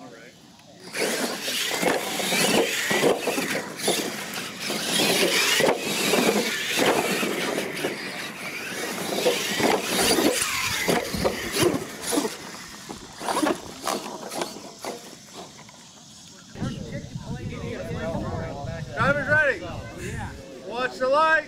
Drivers ready. Watch the light.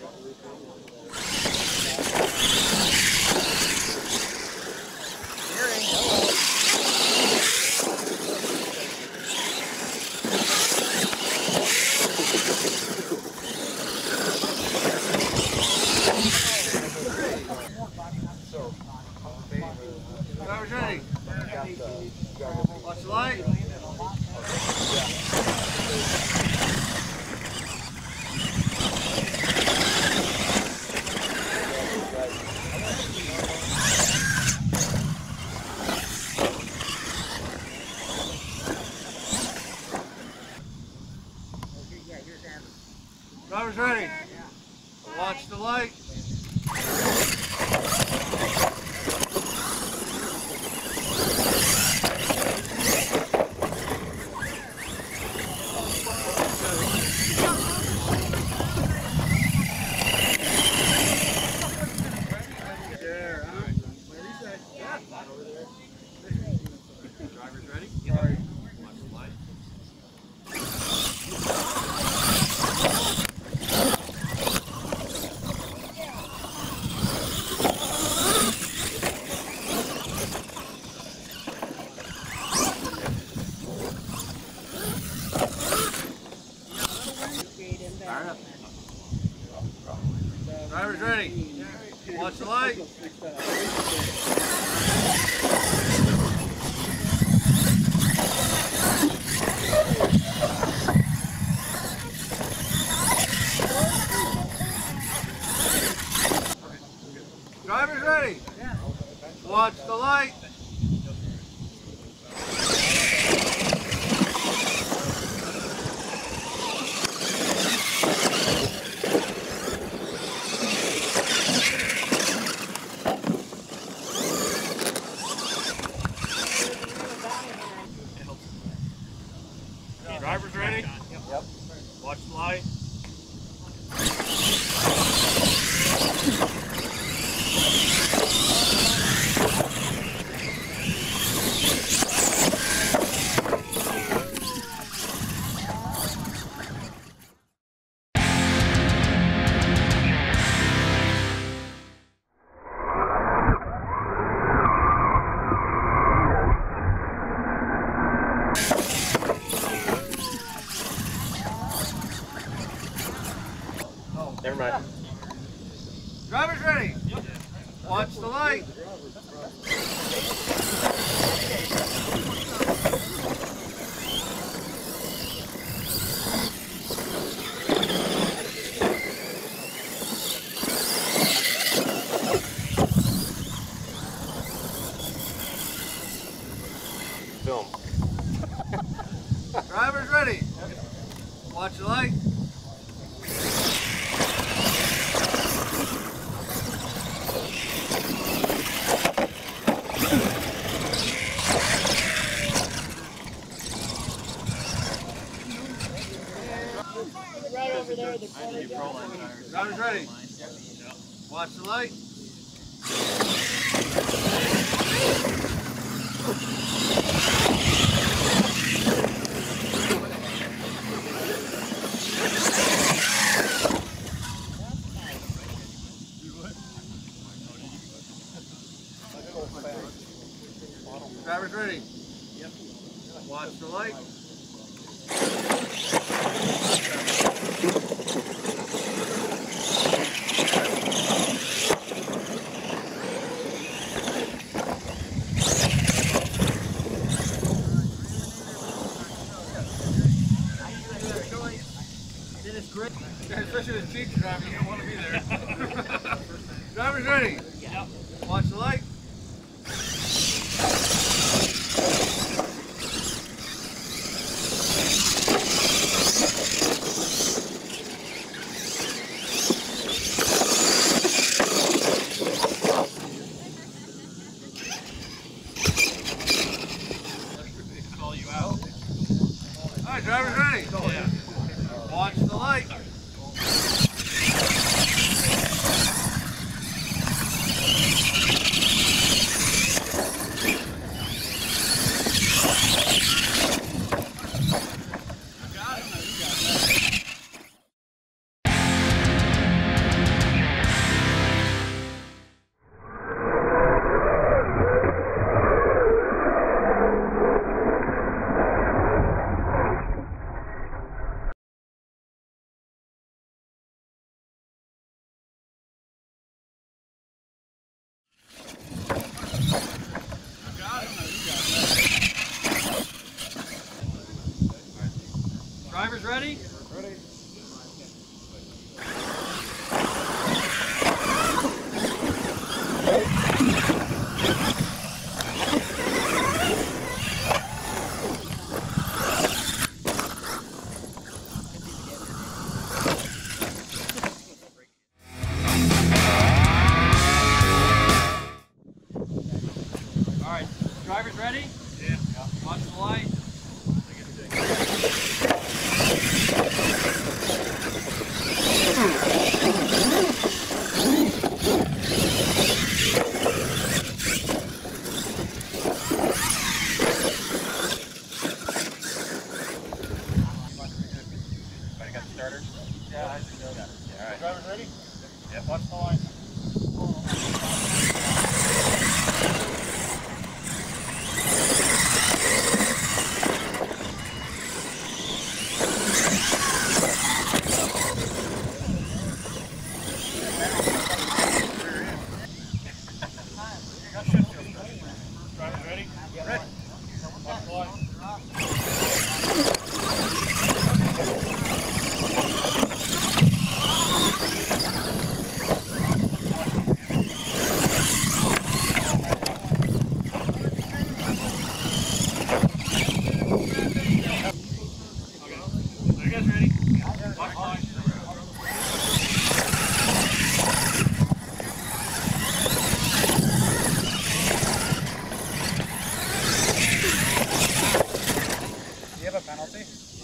Drivers ready. Watch the light. Drivers ready. Watch the light. Drivers ready? Watch the light. Drivers ready. Watch the light. Drivers ready. Watch the light. Drivers ready? Yep. Watch the light. Never mind. Drivers ready. Yep. Watch the light. Film. Drivers ready. Watch the light. Right over there, the Drivers ready. Watch the light. Drivers ready. Yep. Watch the light. Great. Especially as a teacher driver, you don't want to be there. Drivers ready? Yep. Watch the light. bail you out. All right, driver's ready. Yeah. Watch the light. Drivers ready? Ready. All right, drivers ready? Yeah. Watch the light. Everybody got the starter? Yeah, I think so. Yeah, all right. Drivers ready? Yep. Watch the line. Drivers ready? Yeah. Ready. Watch the line. Are you guys ready? Watch the line. Do you have a penalty?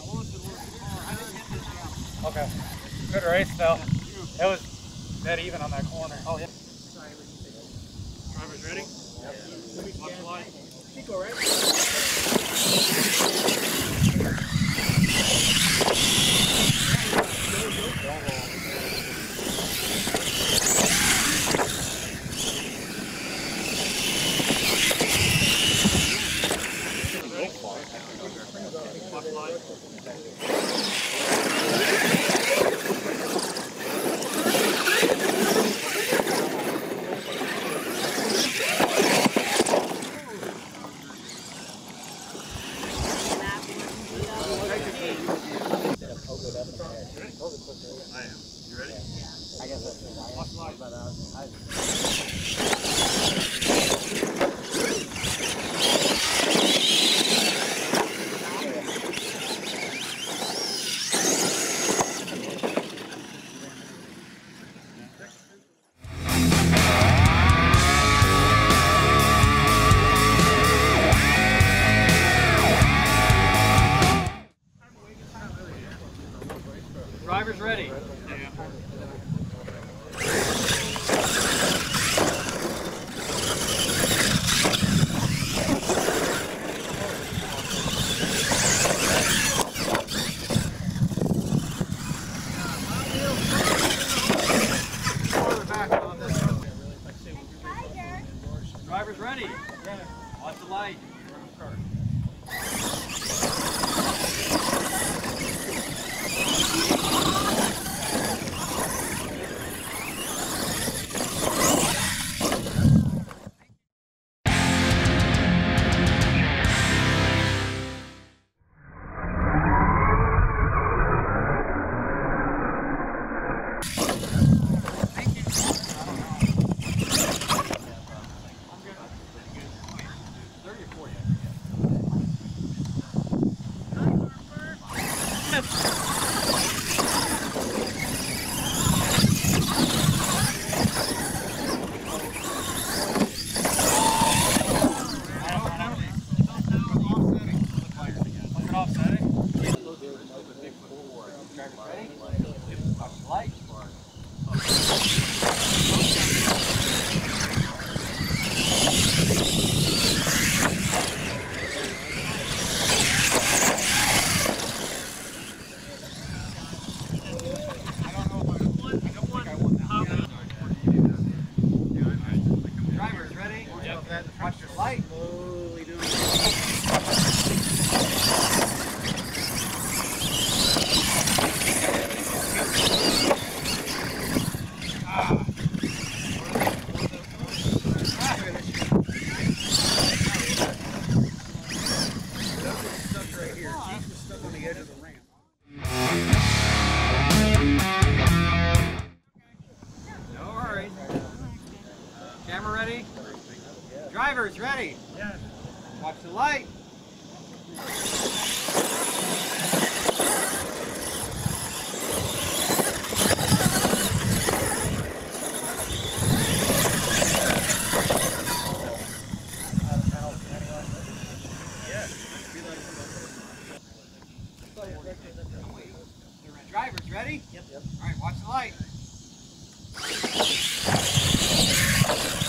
Okay. Good race though. It was dead even on that corner. Oh yeah. Drivers ready? Yep. Watch the line. Pico, right? Watch the line. I am. You ready? I guess that's it. Watch the line. Drivers ready? Yeah. Drivers ready? Yeah. Watch the light. Start. here. Keith was stuck on the edge of the ramp. No worries. Camera ready? Drivers ready? Yes. Watch the light. Drivers ready? Yep. All right, watch the light.